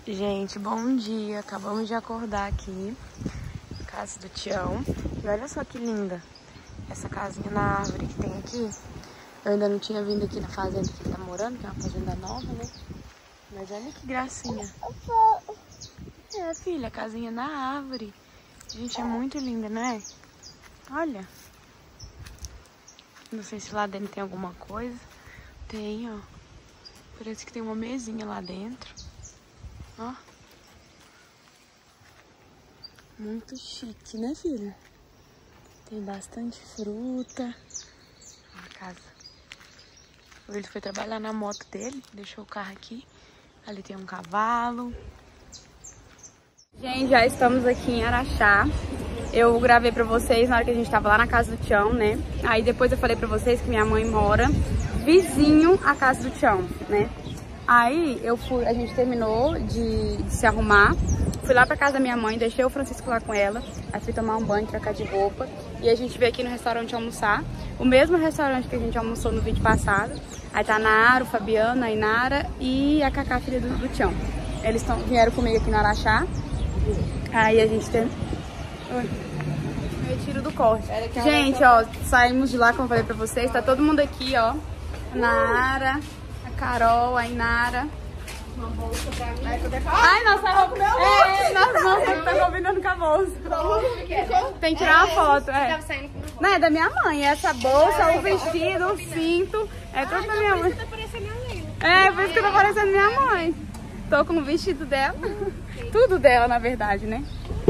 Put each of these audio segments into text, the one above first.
Gente, bom dia. Acabamos de acordar aqui na casa do Tião. E olha só que linda essa casinha na árvore que tem aqui. Eu ainda não tinha vindo aqui na fazenda que ele tá morando, que é uma fazenda nova, né? Mas olha que gracinha. É, filha, a casinha na árvore. Gente, é muito linda, né? Olha. Não sei se lá dentro tem alguma coisa. Tem, ó. Parece que tem uma mesinha lá dentro. Ó. Muito chique, né, filha? Tem bastante fruta. Ó, a casa. Ele foi trabalhar na moto dele. Deixou o carro aqui. Ali tem um cavalo. Gente, já estamos aqui em Araxá. Eu gravei pra vocês na hora que a gente tava lá na casa do Tião, né? Aí depois eu falei pra vocês que minha mãe mora vizinho à casa do Tião, né? Aí a gente terminou de se arrumar, fui lá pra casa da minha mãe, deixei o Francisco lá com ela, aí fui tomar um banho, trocar de roupa, e a gente veio aqui no restaurante almoçar, o mesmo restaurante que a gente almoçou no vídeo passado. Aí tá a Nara, o Fabiano, a Inara e a Cacá, filha do Tião. Eles vieram comigo aqui no Araxá, aí a gente tem... Retiro do corte. Gente, ó, saímos de lá, como eu falei pra vocês, tá todo mundo aqui, ó, a Nara... Carol, a Inara. Uma bolsa pra mim. Ai, nossa roupa. Nossa, tá combinando com a bolsa. Tem que tirar uma foto. É. Não, é da minha mãe. Essa bolsa, o vestido, o cinto. É tudo da minha mãe. É, por isso que tá parecendo minha mãe. Tô com o vestido dela. Tudo dela, na verdade, né?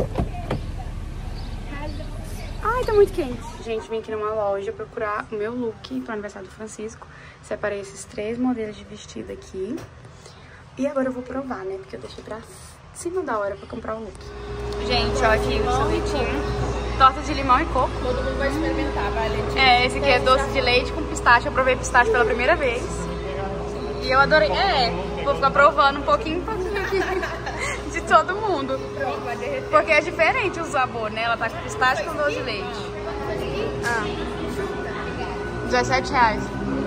Ai, tá muito quente. Gente, vim aqui numa loja procurar o meu look pro aniversário do Francisco. Separei esses 3 modelos de vestido aqui. E agora eu vou provar, né? Porque eu deixei pra cima da hora pra comprar o look. Gente, ó, aqui o sorvetinho. Torta de limão e coco. Todo mundo vai experimentar, vale? É, esse aqui é doce de leite com pistache. Eu provei pistache pela primeira vez. E eu adorei. Vou ficar provando um pouquinho aqui de todo mundo. Porque é diferente o sabor, né? Ela tá com pistache com doce de leite. R$17.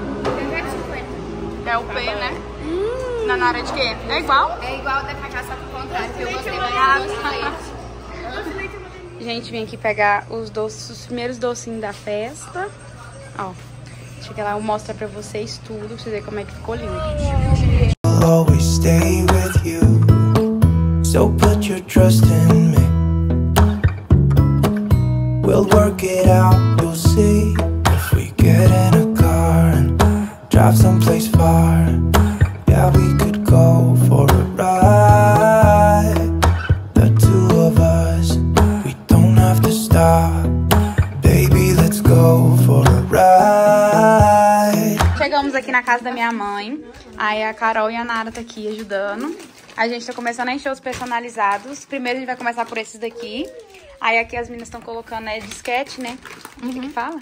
É o P, né? Na área de quê? É igual? É igual da Cacá, só que o contrário, que eu gostei mais do doce de leite. Gente, vim aqui pegar os primeiros docinhos da festa. Ó, chega lá, eu mostro pra vocês tudo, pra vocês verem como é que ficou lindo. Always stay with you, so put your trust in me. We'll work it out, you'll see. If we get in a car and drive someplace far, yeah, we could go for a ride. The two of us, we don't have to stop. Baby, let's go for a ride. Chegamos aqui na casa da minha mãe. Aí a Carol e a Nara tá aqui ajudando. A gente tá começando a encher os personalizados. Primeiro a gente vai começar por esses daqui. Aí aqui as meninas estão colocando disquete, né? O que fala?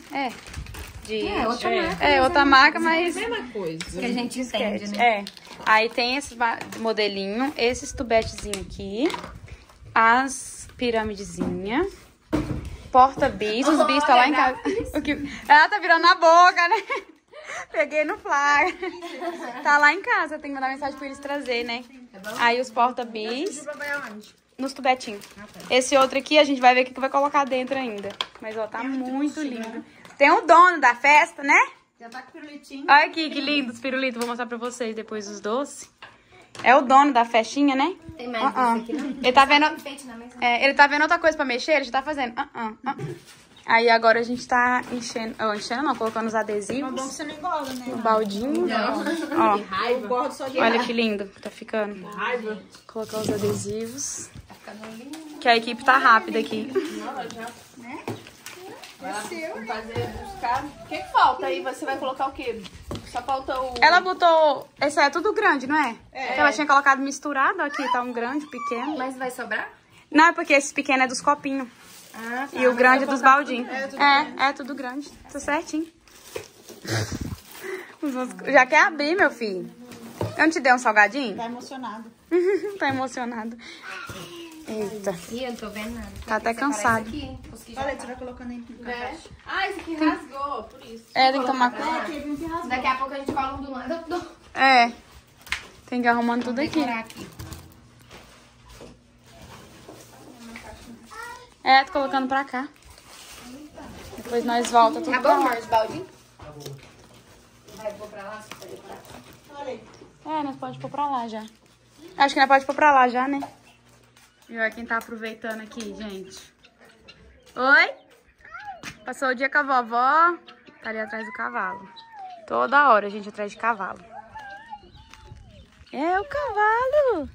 Outra marca, mas... É a mesma coisa. Que a gente entende, né? Aí tem esse modelinho, esses tubetezinhos aqui, as piramidezinhas, porta-bis, os bis tá lá em casa. Ela tá virando a boca, né? Peguei no flag. Tá lá em casa, tem que mandar mensagem pra eles trazer, né? Aí os porta-bis nos tubetinhos. Esse outro aqui a gente vai ver o que vai colocar dentro ainda. Mas ó, tá muito lindo. Tem o dono da festa, né? Já tá com pirulitinho. Olha aqui, que lindo os pirulitos. Vou mostrar pra vocês depois os doces. É o dono da festinha, né? Tem mais doce aqui, não? Ele tá vendo... ele tá vendo outra coisa pra mexer, ele já tá fazendo. Aí agora a gente tá enchendo... enchendo não, colocando os adesivos. É bom que você não engorda, né? No baldinho. Não. Ó, Eu gordo só de olha que lindo que tá ficando. raiva. Colocar os adesivos. Tá ficando lindo. Que a equipe tá rápida aqui. Não, já... Né? Vamos fazer, buscar. O que falta aí? Você vai colocar o quê? Só falta o... Ela botou... Esse é tudo grande, não é? Ela tinha colocado misturado. Aqui tá um grande, pequeno. Mas vai sobrar? Não, é porque esse pequeno é dos copinhos. Ah, tá. E o grande é dos baldinhos. É tudo grande. Tá certinho. Já quer abrir, meu filho. Eu não te dei um salgadinho? Tá emocionado. Tá emocionado. Eita. Ih, eu não tô vendo nada. Tá até cansado. Olha, você vai colocando aí no caixa. Ah, esse aqui rasgou, por isso. Tem que tomar cuidado. Daqui a pouco a gente cola um do lado do... Tem que ir arrumando tudo aqui. É, tô colocando pra cá. Depois nós volta tudo. Acabou, amor, os baldinhos? Vai pôr pra lá? É, nós pode pôr pra lá já. Acho que nós pode pôr pra lá já, né? E olha quem tá aproveitando aqui, gente. Oi? Passou o dia com a vovó. Tá ali atrás do cavalo. Toda hora a gente atrás de cavalo. É o cavalo.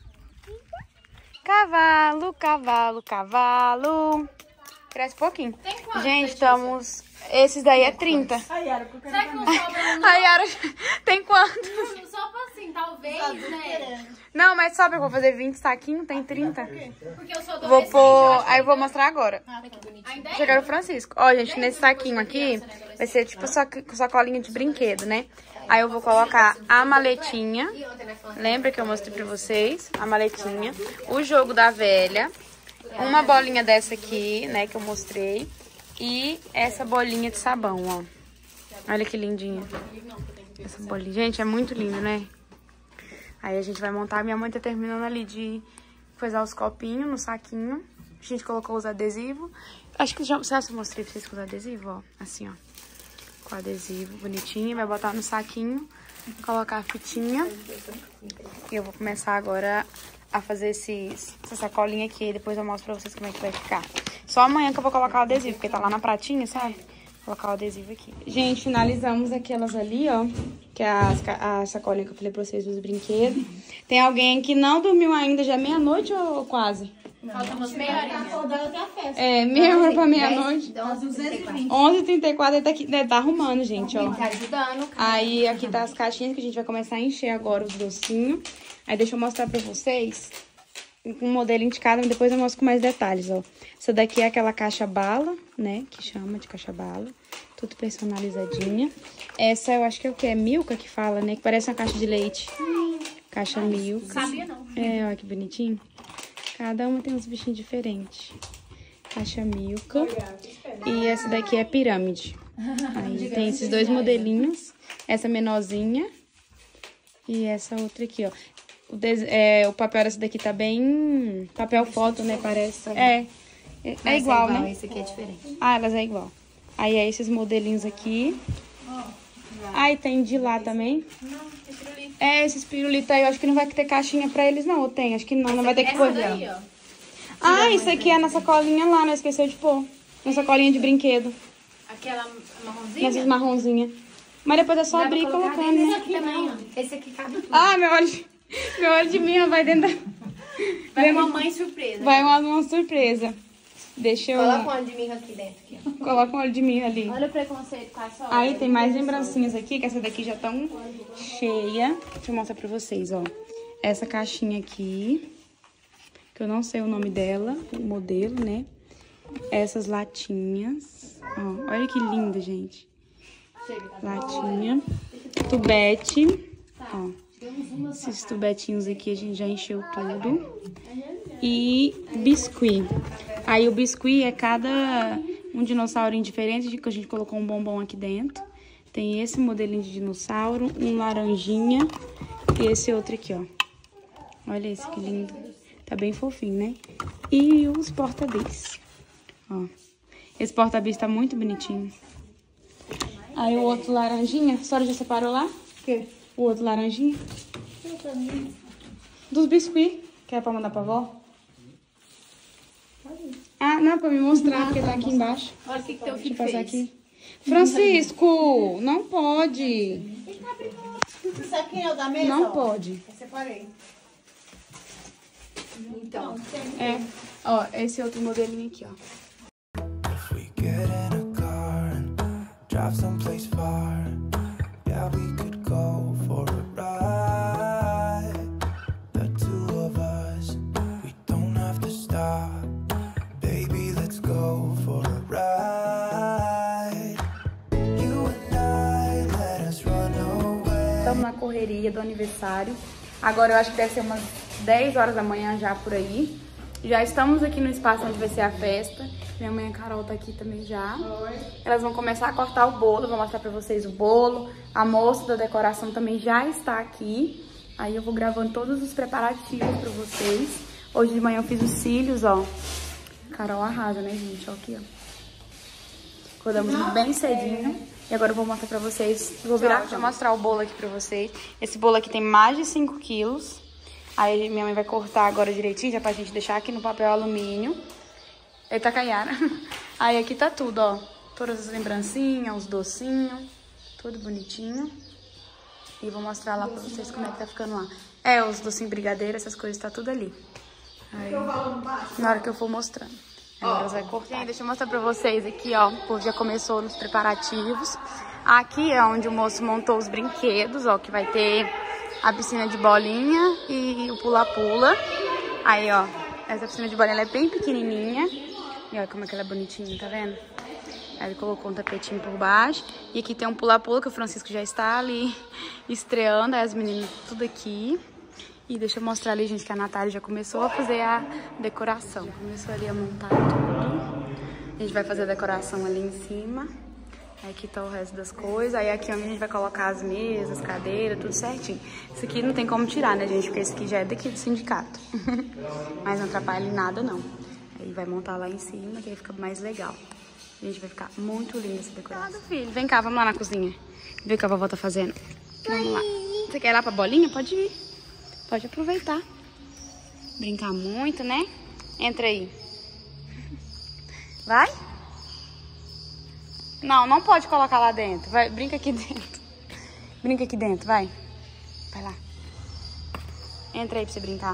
Cavalo, cavalo, cavalo. Cresce pouquinho. Gente, estamos... Esses daí é 30. Será que não sobra A Yara tem quantos? não? Só pra assim, talvez, né? Não, mas sobra, eu vou fazer 20 saquinhos, tem 30. Porque eu sou adolescente. Vou pôr... Aí eu vou mostrar agora. Que bonitinho. Ainda é? Chegar o Francisco. Ó, gente, nesse saquinho aqui vai ser tipo sacolinha de brinquedo, né? Aí eu vou colocar a maletinha. Lembra que eu mostrei pra vocês? A maletinha. O jogo da velha. Uma bolinha dessa aqui, né, que eu mostrei. E essa bolinha de sabão, ó. Olha que lindinha. Essa bolinha. Gente, é muito lindo, né? Aí a gente vai montar. Minha mãe tá terminando ali de coisar os copinhos no saquinho. A gente colocou os adesivos. Acho que já mostrei pra vocês com os adesivos, ó. Assim, ó. Com adesivo bonitinho. Vai botar no saquinho. Colocar a fitinha. E eu vou começar agora a fazer essa sacolinha aqui. Depois eu mostro pra vocês como é que vai ficar. Só amanhã que eu vou colocar o adesivo, porque tá lá na pratinha, sabe? Vou colocar o adesivo aqui. Gente, finalizamos aquelas ali, ó. Que é a sacolinha que eu falei pra vocês dos brinquedos. Tem alguém que não dormiu ainda, já é meia-noite ou quase? Falta umas meia horinha. É, meia hora pra meia-noite. 11h20. 11h34, ele tá aqui, tá arrumando, gente, ó. Tá ajudando. Aí aqui tá as caixinhas que a gente vai começar a encher agora os docinhos. Aí deixa eu mostrar pra vocês um modelo indicado, mas depois eu mostro com mais detalhes, ó. Essa daqui é aquela caixa bala, né, que chama de caixa bala. Tudo personalizadinha. Essa eu acho que é o que? É Milka que fala, né, que parece uma caixa de leite. Caixa Milka. Sabia não. É, olha que bonitinho. Cada uma tem uns bichinhos diferentes. Caixa Milka. E essa daqui é pirâmide. Aí tem esses dois modelinhos. Essa menorzinha. E essa outra aqui, ó. O papel dessa daqui tá bem... Papel foto, né? Parece. É igual, né? Esse aqui é diferente. Ah, elas é igual. Aí é esses modelinhos aqui. Ah, e tem de lá também. É, esses pirulitos aí, eu acho que não vai ter caixinha pra eles, não. Ou tem? Acho que não, não vai ter que pôr. Ah, isso aqui é na sacolinha lá, não esqueceu de pôr. Na sacolinha de brinquedo. Aquela marronzinha? Nessas marronzinhas. Mas depois é só abrir e colocar, né? Esse aqui também, ó. Esse aqui cabe tudo. Ah, meu olho de minha vai dentro da... Vai uma mãe surpresa. Vai uma surpresa. Deixa eu... Coloca um olho de mirra aqui dentro. Aqui, ó. Coloca um olho de mirra ali. Olha o preconceito com essa. Aí tem mais lembrancinhas aqui, que essa daqui já estão cheia. Deixa eu mostrar pra vocês, ó. Essa caixinha aqui, que eu não sei o nome dela, o modelo, né? Essas latinhas. Ó, olha que linda, gente. Latinha. Tubete. Ó. Esses tubetinhos aqui a gente já encheu tudo. E biscuit. Aí o biscuit é cada um dinossaurinho diferente, que a gente colocou um bombom aqui dentro. Tem esse modelinho de dinossauro, um laranjinha e esse outro aqui, ó. Olha esse que lindo. Tá bem fofinho, né? E os porta-bis. Ó. Esse porta-bis tá muito bonitinho. Aí o outro laranjinha, a senhora já separou lá? O quê? O outro laranjinha. Dos biscuits. Quer pra mandar pra avó? Ah, não, pra me mostrar, porque tá aqui embaixo. Olha o que teu Deixa eu filho passar fez. aqui. Francisco, não pode. Isso aqui é o da mesa? Não pode. Eu separei. Então. É, ó, esse outro modelinho aqui, ó. If we get in a car and drive someplace far, yeah, we could go for a ride. The two of us, we don't have to stop. Baby, let's go for a ride. You and I, let us run away. Estamos na correria do aniversário. Agora eu acho que deve ser umas 10 horas da manhã já por aí. Já estamos aqui no espaço onde vai ser a festa. Minha mãe e a Carol tá aqui também já. Elas vão começar a cortar o bolo. Vou mostrar pra vocês o bolo. A moça da decoração também já está aqui. Aí eu vou gravando todos os preparativos pra vocês. Hoje de manhã eu fiz os cílios, ó. Carol arrasa, né, gente? Ó, aqui, ó. Acordamos bem cedinho. E agora eu vou mostrar pra vocês. Vou virar, deixa eu mostrar o bolo aqui pra vocês. Esse bolo aqui tem mais de 5 quilos. Aí minha mãe vai cortar agora direitinho, já pra gente deixar aqui no papel alumínio. Eita, Caiara. Aí aqui tá tudo, ó. Todas as lembrancinhas, os docinhos. Tudo bonitinho. E vou mostrar lá pra vocês como é que tá ficando lá. É, os docinhos brigadeiro, essas coisas, tá tudo ali. Aí, na hora que eu for mostrando. Agora vai cortar. Gente, deixa eu mostrar pra vocês aqui, ó. O povo já começou nos preparativos. Aqui é onde o moço montou os brinquedos, ó. Que vai ter a piscina de bolinha e o pula-pula. Aí, ó. Essa piscina de bolinha ela é bem pequenininha. E olha como é que ela é bonitinha, tá vendo? Aí ele colocou um tapetinho por baixo. E aqui tem um pula-pula que o Francisco já está ali estreando. Aí as meninas tudo aqui. E deixa eu mostrar ali, gente, que a Natália já começou a fazer a decoração. Começou ali a montar tudo. A gente vai fazer a decoração ali em cima. Aí aqui tá o resto das coisas. Aí aqui onde a gente vai colocar as mesas, cadeiras, tudo certinho. Isso aqui não tem como tirar, né, gente? Porque esse aqui já é daqui do sindicato. Mas não atrapalha em nada, não. Aí vai montar lá em cima, que aí fica mais legal. Gente, vai ficar muito linda essa decoração. Filho, vem cá, vamos lá na cozinha. Ver o que a vovó tá fazendo. Vamos lá. Você quer ir lá pra bolinha? Pode ir. Pode aproveitar. Brincar muito, né? Entra aí. Vai? Não, não pode colocar lá dentro. Vai, brinca aqui dentro. Brinca aqui dentro, vai. Vai lá. Entra aí pra você brincar.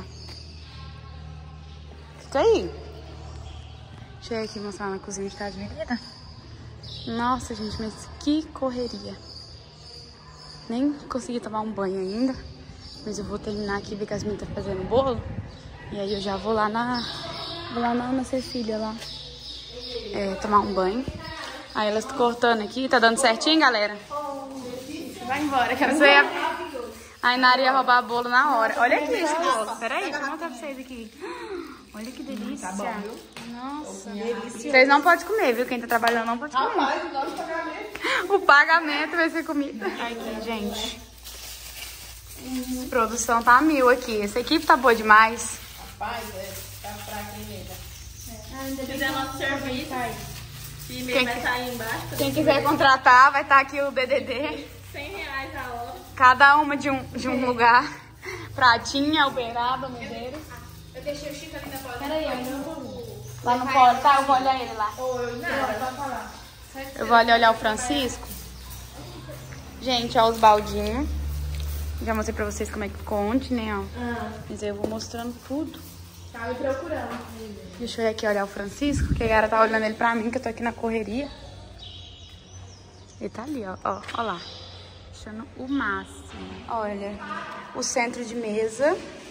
Fica aí. Deixa eu ir aqui mostrar na cozinha de casa, minha querida. Nossa, gente, mas que correria. Nem consegui tomar um banho ainda. Mas eu vou terminar aqui, ver que as meninas estão fazendo bolo. E aí eu já vou lá na Ana Cecília lá. Tomar um banho. Aí elas estão cortando aqui. Tá dando certinho, galera? Vai embora, quero Você ia... A Inara ia roubar bolo na hora. Olha aqui esse bolo. Peraí, deixa eu mostrar pra vocês aqui. Olha que delícia. Tá bom, viu? Nossa, delícia. Vocês não podem comer, viu? Quem tá trabalhando não pode comer. Rapaz, o nosso pagamento. O pagamento vai ser comido. Aqui, gente. A produção tá a 1000 aqui. Essa equipe tá boa demais. Rapaz, tá fraca ainda. Se fizer nosso serviço, e vai estar aí embaixo. Quem quiser contratar, vai estar aqui o DDD. R$100 a hora. Cada uma de um lugar. Pratinha, Uberaba, Medeiros. Eu deixei o Chico ali na porta. Peraí, lá no pode, tá? Eu vou olhar ele lá. Eu vou ali olhar o Francisco. Gente, ó os baldinhos. Já mostrei pra vocês como é que conte, né, ó. Mas aí eu vou mostrando tudo. Tá me procurando. Deixa eu ir aqui olhar o Francisco, que a galera tá olhando ele pra mim, que eu tô aqui na correria. Ele tá ali, ó. Ó lá. Deixando o máximo. Olha, o centro de mesa.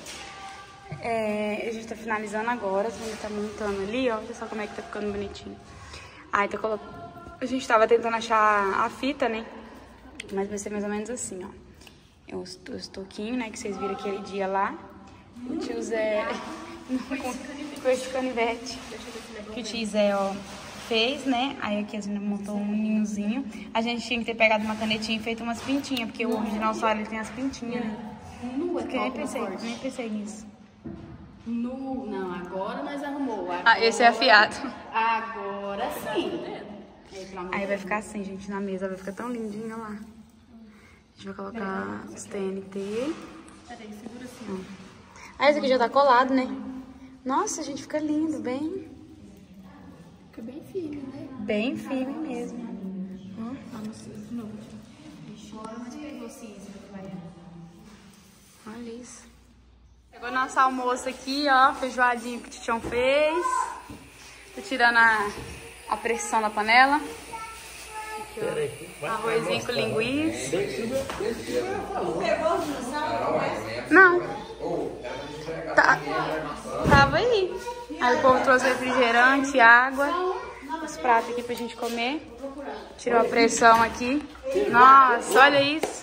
A gente tá finalizando agora. A gente tá montando ali, ó. Olha só como é que tá ficando bonitinho. Aí tá colocando... A gente tava tentando achar a fita, né? Mas vai ser mais ou menos assim, ó. Os toquinhos, né, que vocês viram aquele dia lá. O tio Zé, com esse canivete, que o tio Zé, ó, fez, né. Aí aqui a gente montou um ninhozinho. A gente tinha que ter pegado uma canetinha e feito umas pintinhas, porque o original só ele tem as pintinhas, né. Porque nem pensei nisso. Não, agora nós arrumou. Ah, esse é afiado. Agora sim. Aí vai ficar assim, gente, na mesa. Vai ficar tão lindinho, ó lá. A gente vai colocar os TNT. Peraí, segura assim. Ah, esse aqui já tá colado, né? Nossa, gente, fica lindo, bem... Fica bem firme, né? Bem firme mesmo. Olha isso. Chegou nosso almoço aqui, ó. Feijoadinho que o Tichão fez. Tô tirando a pressão da panela. Arrozinho com linguiça. Não. Tava aí. Aí o povo trouxe refrigerante, água. Os pratos aqui pra gente comer. Tirou a pressão aqui. Nossa, olha isso.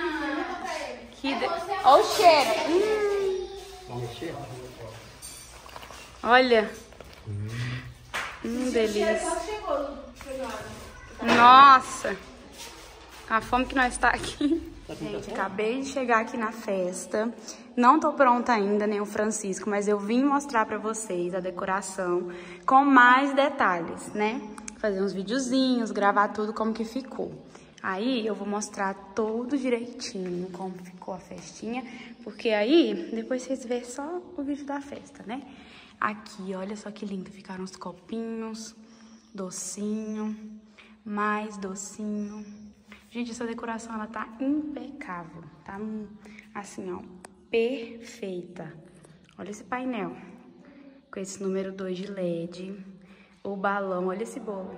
Olha o cheiro. Olha. Delícia. Nossa. A fome que nós tá aqui. Gente, acabei de chegar aqui na festa. Não tô pronta ainda, nem o Francisco, mas eu vim mostrar pra vocês a decoração com mais detalhes, né? Fazer uns videozinhos, gravar tudo como que ficou. Aí eu vou mostrar todo direitinho como ficou a festinha, porque aí depois vocês verem só o vídeo da festa, né? Aqui, olha só que lindo, ficaram os copinhos, docinho, mais docinho. Gente, essa decoração, ela tá impecável, tá assim, ó, perfeita. Olha esse painel, com esse número 2 de LED, o balão, olha esse bolo.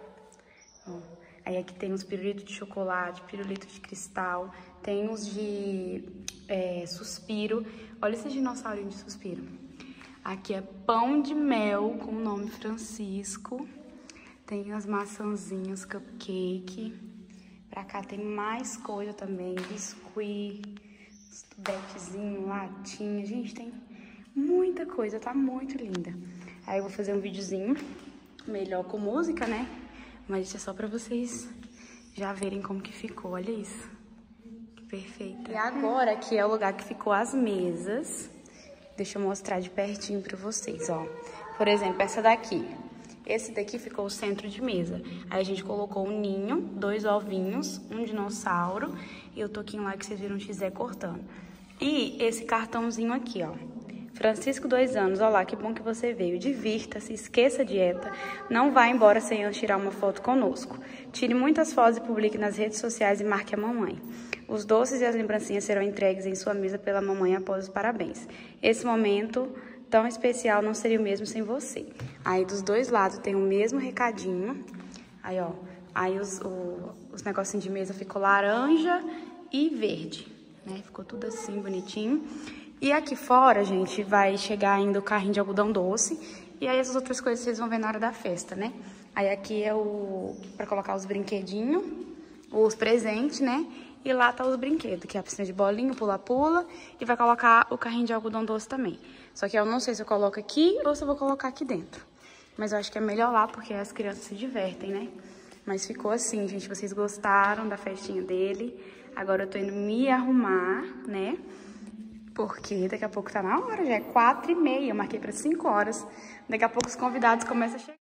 Ó, aí aqui tem uns pirulitos de chocolate, pirulito de cristal, tem uns de suspiro, olha esse dinossaurinho de suspiro. Aqui é pão de mel com o nome Francisco, tem as maçãzinhas, cupcake. Pra cá tem mais coisa também, biscuit, betezinho, latinha. Gente, tem muita coisa, tá muito linda. Aí eu vou fazer um videozinho melhor com música, né? Mas isso é só pra vocês já verem como que ficou, olha isso. Que perfeito. E agora aqui é o lugar que ficou as mesas. Deixa eu mostrar de pertinho pra vocês, ó. Por exemplo, essa daqui. Esse daqui ficou o centro de mesa. Aí a gente colocou um ninho, 2 ovinhos, um dinossauro e o toquinho lá que vocês viram o Xé cortando. E esse cartãozinho aqui, ó. Francisco, 2 anos, olá, que bom que você veio. Divirta-se, esqueça a dieta, não vá embora sem antes tirar uma foto conosco. Tire muitas fotos e publique nas redes sociais e marque a mamãe. Os doces e as lembrancinhas serão entregues em sua mesa pela mamãe após os parabéns. Esse momento tão especial não seria o mesmo sem você. Aí dos dois lados tem o mesmo recadinho. Aí, ó, aí os negocinhos de mesa ficou laranja e verde, né? Ficou tudo assim, bonitinho. E aqui fora, gente, vai chegar ainda o carrinho de algodão doce. E aí essas outras coisas vocês vão ver na hora da festa, né? Aí aqui é pra colocar os brinquedinhos, os presentes, né? E lá tá os brinquedos, que é a piscina de bolinha, pula-pula. E vai colocar o carrinho de algodão doce também. Só que eu não sei se eu coloco aqui ou se eu vou colocar aqui dentro. Mas eu acho que é melhor lá, porque as crianças se divertem, né? Mas ficou assim, gente. Vocês gostaram da festinha dele. Agora eu tô indo me arrumar, né? Porque daqui a pouco tá na hora, já é 4h30. Eu marquei pra 5 horas. Daqui a pouco os convidados começam a chegar.